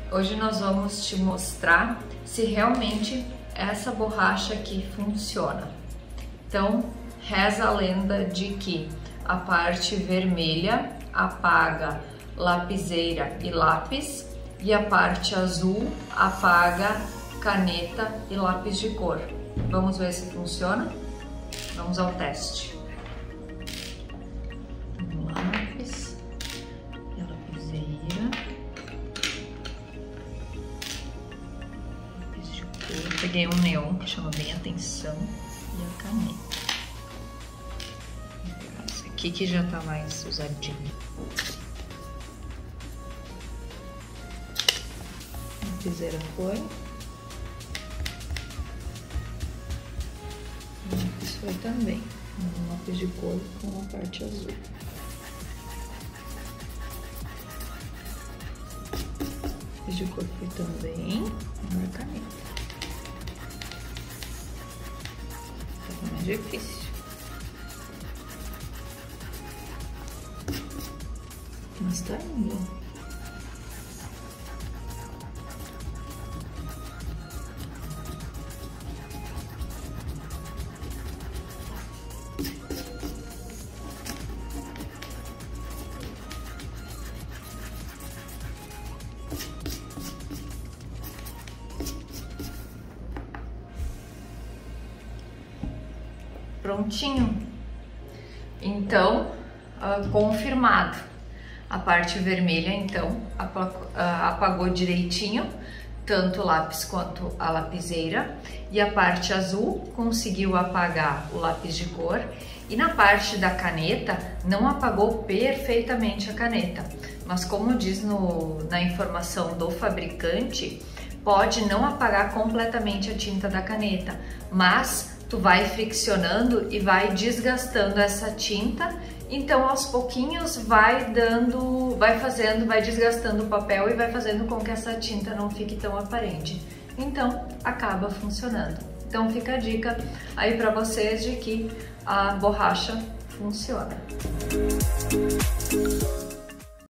Hoje nós vamos te mostrar se realmente essa borracha aqui funciona. Então, reza a lenda de que a parte vermelha apaga lapiseira e lápis e a parte azul apaga caneta e lápis de cor. Vamos ver se funciona? Vamos ao teste. Lápis e lapiseira. Lápis de cor. Peguei um neon que chama bem a atenção e a caneta. Esse aqui que já tá mais usadinho. Lapiseira foi. Isso foi também, um lápis de cor com a parte azul. Lápis de cor foi também, uma caneta. Tá mais difícil. Mas tá indo. Prontinho. Então, confirmado. A parte vermelha, então, apagou direitinho, tanto o lápis quanto a lapiseira. E a parte azul conseguiu apagar o lápis de cor. E na parte da caneta, não apagou perfeitamente a caneta. Mas como diz na informação do fabricante, pode não apagar completamente a tinta da caneta, mas tu vai friccionando e vai desgastando essa tinta, então aos pouquinhos vai desgastando o papel e vai fazendo com que essa tinta não fique tão aparente. Então acaba funcionando. Então fica a dica aí para vocês de que a borracha funciona.